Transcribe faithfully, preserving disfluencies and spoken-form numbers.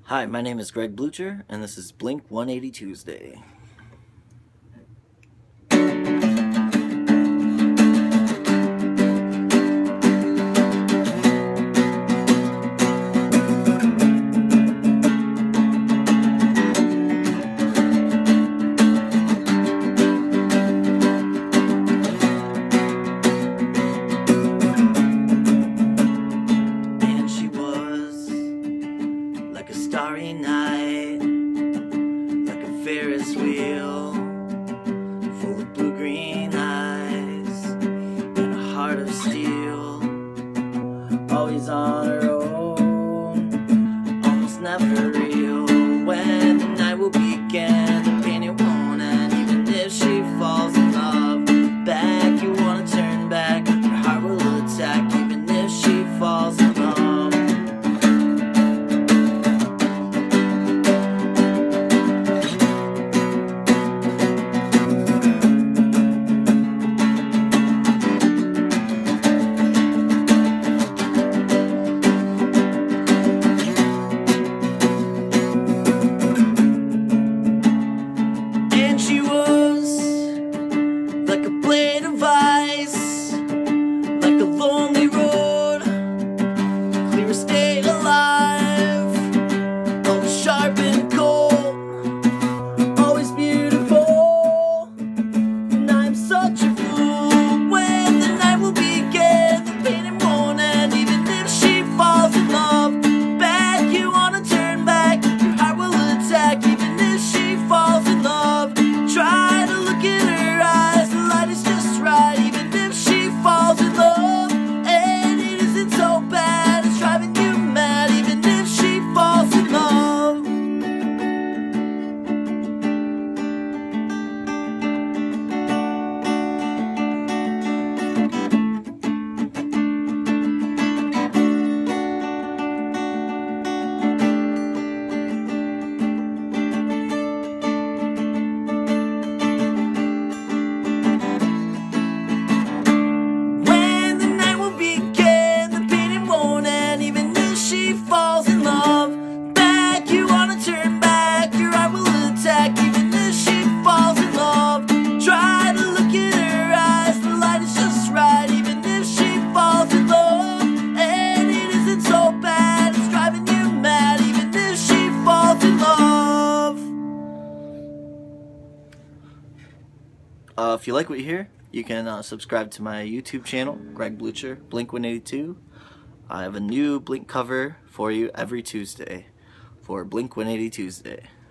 Hi, my name is Greg Blucher, and this is Blink one eighty Tuesday. Like a starry night, like a Ferris wheel, full of blue-green eyes, and a heart of steel. Always on her own, almost never real. When the night will begin, the pain it won't end. Even if she falls in love, back you wanna turn back. Your heart will attack, even if she falls in love. Like a blade of ice, like a lonely road, clear as stay alive, always sharp and cold, always beautiful. And I'm such a fool. When the night will begin, the pain it won't end. Even if she falls in love, back you wanna turn back. Your heart will attack, even if she falls in love. Try to look at her eyes, the light is just right. Even if she falls in love, and it isn't so bad, it's driving you mad. Even if she falls in love. Uh, if you like what you hear, you can uh, subscribe to my YouTube channel, Greg Blucher, Blink one eighty-two. I have a new Blink cover for you every Tuesday for Blink one eighty Tuesday.